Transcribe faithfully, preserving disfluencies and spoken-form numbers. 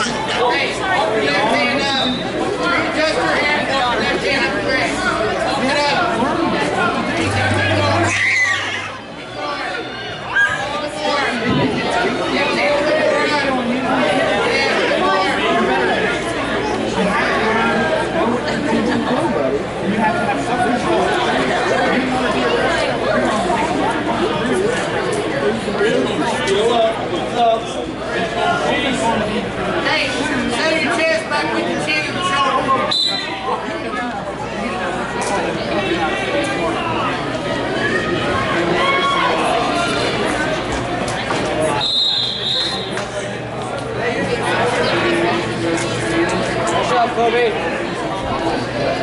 Hey, set your chest back with your chin and the shoulder. Good job, Kobe.